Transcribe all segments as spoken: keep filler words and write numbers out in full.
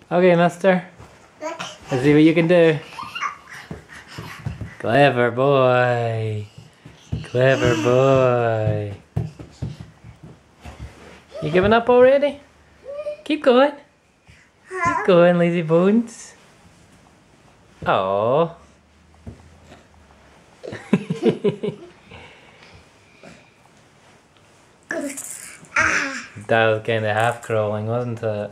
Okay, mister. Let's see what you can do. Clever boy. Clever boy. You giving up already? Keep going. Keep going, lazy bones. Oh. That was kind of half crawling, wasn't it?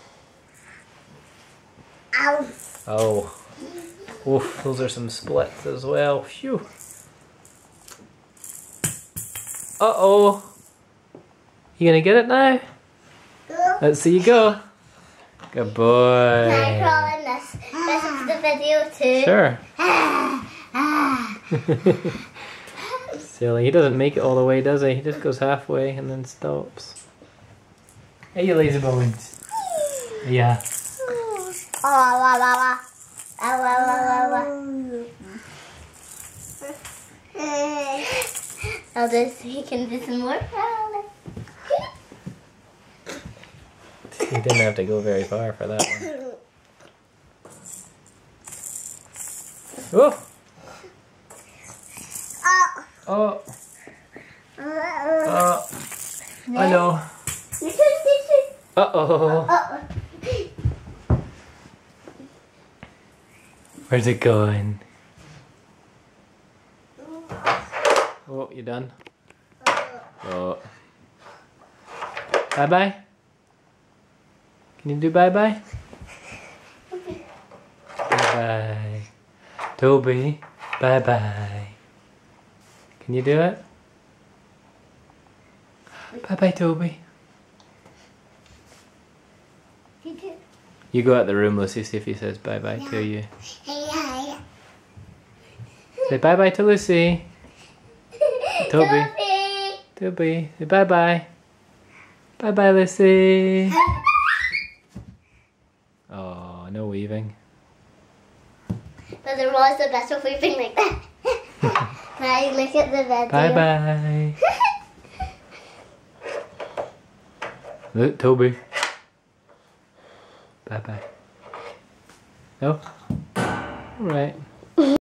Ow. Oh. Oof, those are some splits as well. Phew. Uh-oh. You gonna get it now? Let's see you go. Good boy. Can I crawl in this? This is the video too. Sure. Silly. He doesn't make it all the way, does he? He just goes halfway and then stops. Hey, you lazy bones. Yeah. Oh, la, la, la. Oh, la, la, la, la. I'll just, he can do some more crawling. You didn't have to go very far for that one. Oh! Oh! Oh! I know. Uh-oh. Where's it going? Oh, you done? Oh. Bye-bye? Can you do bye-bye? Bye-bye. Toby, bye-bye. Can you do it? Bye-bye, Toby. You go out the room, Lucy, see if he says bye-bye to you. Say bye-bye to Lucy. Toby. Toby. Say bye-bye. Bye-bye, Lucy. Oh, no weaving. But there was a bit of weaving like that. Now look at the video. Bye-bye. Look, Toby. Bye-bye. No? Alright.